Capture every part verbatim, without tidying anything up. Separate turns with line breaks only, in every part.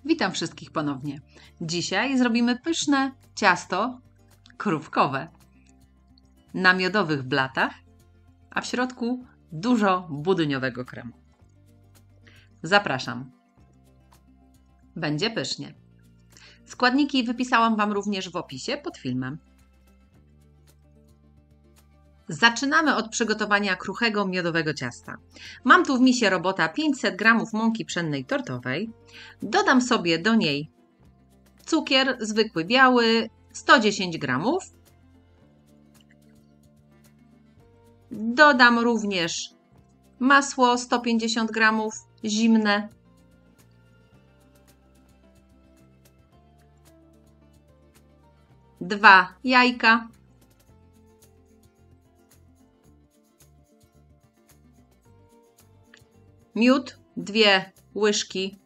Witam wszystkich ponownie. Dzisiaj zrobimy pyszne ciasto krówkowe na miodowych blatach, a w środku dużo budyniowego kremu. Zapraszam. Będzie pysznie. Składniki wypisałam Wam również w opisie pod filmem. Zaczynamy od przygotowania kruchego miodowego ciasta. Mam tu w misie robota pięćset gramów mąki pszennej tortowej. Dodam sobie do niej cukier zwykły biały sto dziesięć gramów. Dodam również masło sto pięćdziesiąt gramów zimne. Dwa jajka. Miód, dwie łyżki.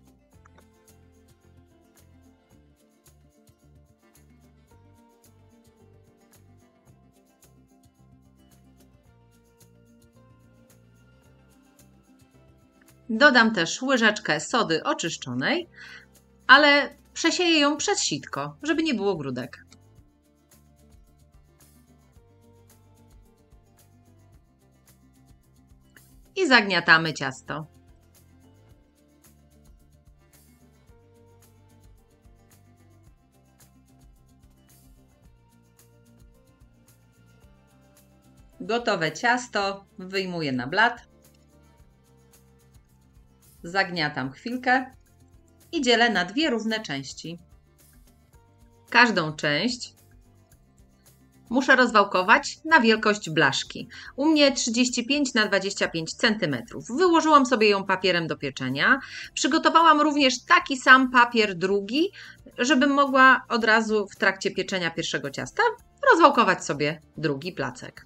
Dodam też łyżeczkę sody oczyszczonej, ale przesieję ją przez sitko, żeby nie było grudek. I zagniatamy ciasto. Gotowe ciasto wyjmuję na blat. Zagniatam chwilkę i dzielę na dwie równe części. Każdą część muszę rozwałkować na wielkość blaszki. U mnie trzydzieści pięć na dwadzieścia pięć centymetrów. Wyłożyłam sobie ją papierem do pieczenia. Przygotowałam również taki sam papier drugi, żebym mogła od razu w trakcie pieczenia pierwszego ciasta rozwałkować sobie drugi placek.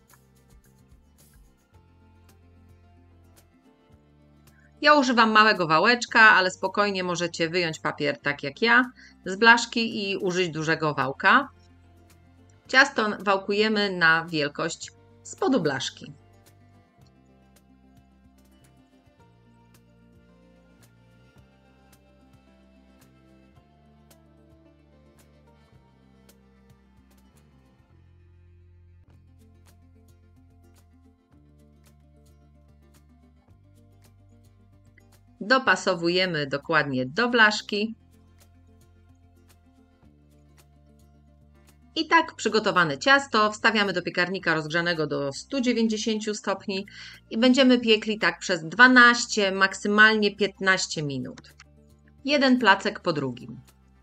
Ja używam małego wałeczka, ale spokojnie możecie wyjąć papier tak jak ja z blaszki i użyć dużego wałka. Ciasto wałkujemy na wielkość spodu blaszki. Dopasowujemy dokładnie do blaszki. I tak przygotowane ciasto wstawiamy do piekarnika rozgrzanego do stu dziewięćdziesięciu stopni i będziemy piekli tak przez dwanaście, maksymalnie piętnaście minut. Jeden placek po drugim.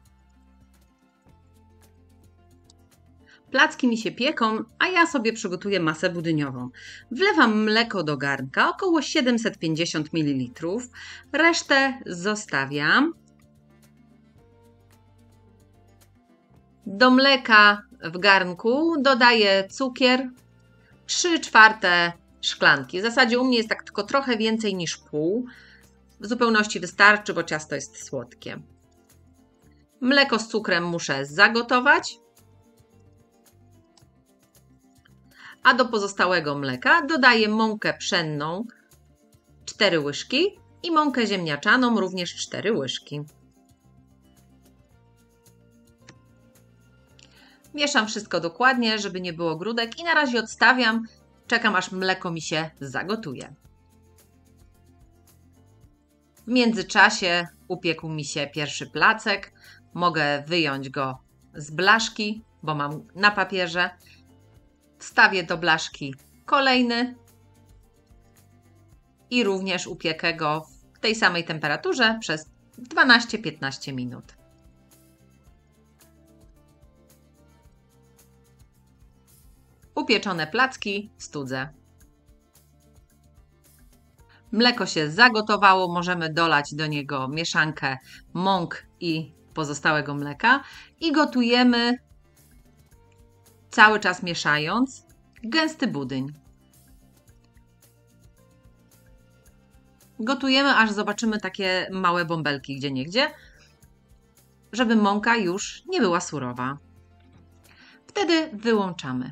Placki mi się pieką, a ja sobie przygotuję masę budyniową. Wlewam mleko do garnka, około siedemset pięćdziesiąt mililitrów. Resztę zostawiam. Do mleka w garnku dodaję cukier, trzy czwarte szklanki. W zasadzie u mnie jest tak tylko trochę więcej niż pół. W zupełności wystarczy, bo ciasto jest słodkie. Mleko z cukrem muszę zagotować. A do pozostałego mleka dodaję mąkę pszenną cztery łyżki i mąkę ziemniaczaną również cztery łyżki. Mieszam wszystko dokładnie, żeby nie było grudek i na razie odstawiam. Czekam, aż mleko mi się zagotuje. W międzyczasie upiekł mi się pierwszy placek. Mogę wyjąć go z blaszki, bo mam na papierze. Wstawię do blaszki kolejny i również upiekę go w tej samej temperaturze przez dwanaście do piętnastu minut. Upieczone placki studzę. Mleko się zagotowało, możemy dolać do niego mieszankę mąk i pozostałego mleka i gotujemy, cały czas mieszając, gęsty budyń. Gotujemy, aż zobaczymy takie małe bąbelki gdzieniegdzie, żeby mąka już nie była surowa. Wtedy wyłączamy.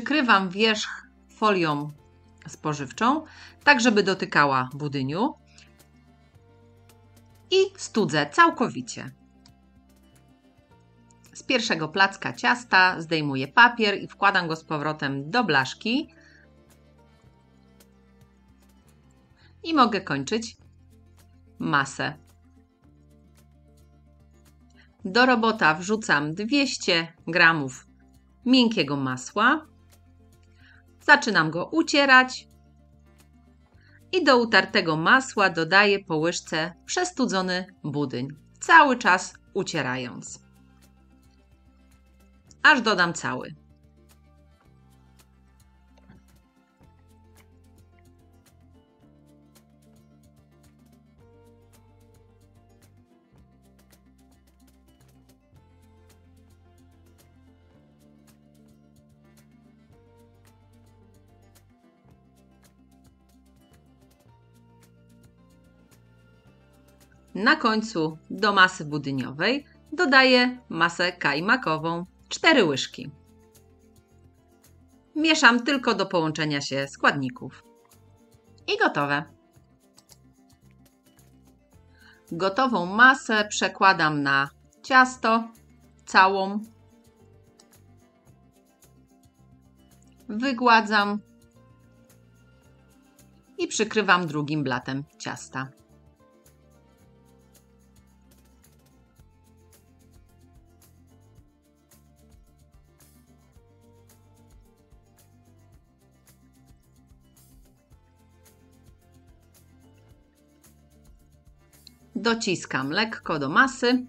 Przykrywam wierzch folią spożywczą, tak żeby dotykała budyniu. i studzę całkowicie. Z pierwszego placka ciasta zdejmuję papier i wkładam go z powrotem do blaszki. I mogę kończyć masę. Do robota wrzucam dwieście gramów miękkiego masła. Zaczynam go ucierać i do utartego masła dodaję po łyżce przestudzony budyń, cały czas ucierając, aż dodam cały. Na końcu do masy budyniowej dodaję masę kajmakową, cztery łyżki. Mieszam tylko do połączenia się składników. I gotowe. Gotową masę przekładam na ciasto całą. Wygładzam i przykrywam drugim blatem ciasta. Dociskam lekko do masy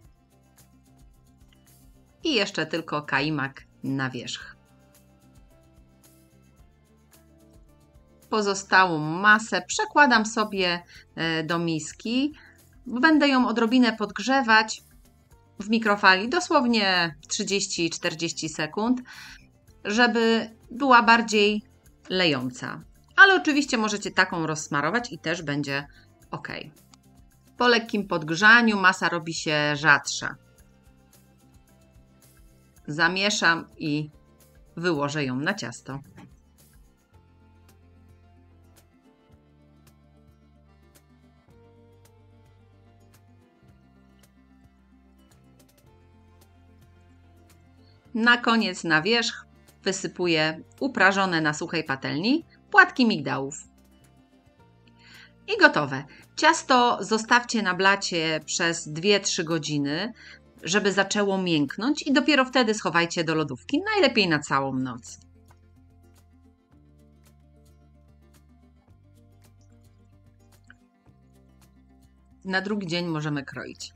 i jeszcze tylko kajmak na wierzch. Pozostałą masę przekładam sobie do miski. Będę ją odrobinę podgrzewać w mikrofali, dosłownie trzydzieści czterdzieści sekund, żeby była bardziej lejąca. Ale oczywiście możecie taką rozsmarować i też będzie ok. Po lekkim podgrzaniu masa robi się rzadsza. Zamieszam i wyłożę ją na ciasto. Na koniec na wierzch wysypuję uprażone na suchej patelni płatki migdałów. I gotowe. Ciasto zostawcie na blacie przez dwie trzy godziny, żeby zaczęło mięknąć i dopiero wtedy schowajcie do lodówki, najlepiej na całą noc. Na drugi dzień możemy kroić.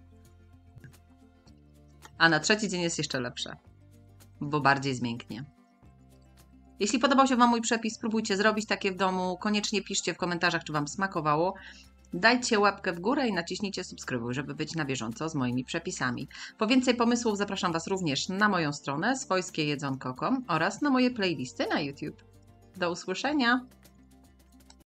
A na trzeci dzień jest jeszcze lepsze, bo bardziej zmięknie. Jeśli podobał się Wam mój przepis, spróbujcie zrobić takie w domu. Koniecznie piszcie w komentarzach, czy Wam smakowało. Dajcie łapkę w górę i naciśnijcie subskrybuj, żeby być na bieżąco z moimi przepisami. Po więcej pomysłów zapraszam Was również na moją stronę swojskie jedzonko kropka com oraz na moje playlisty na YouTube. Do usłyszenia!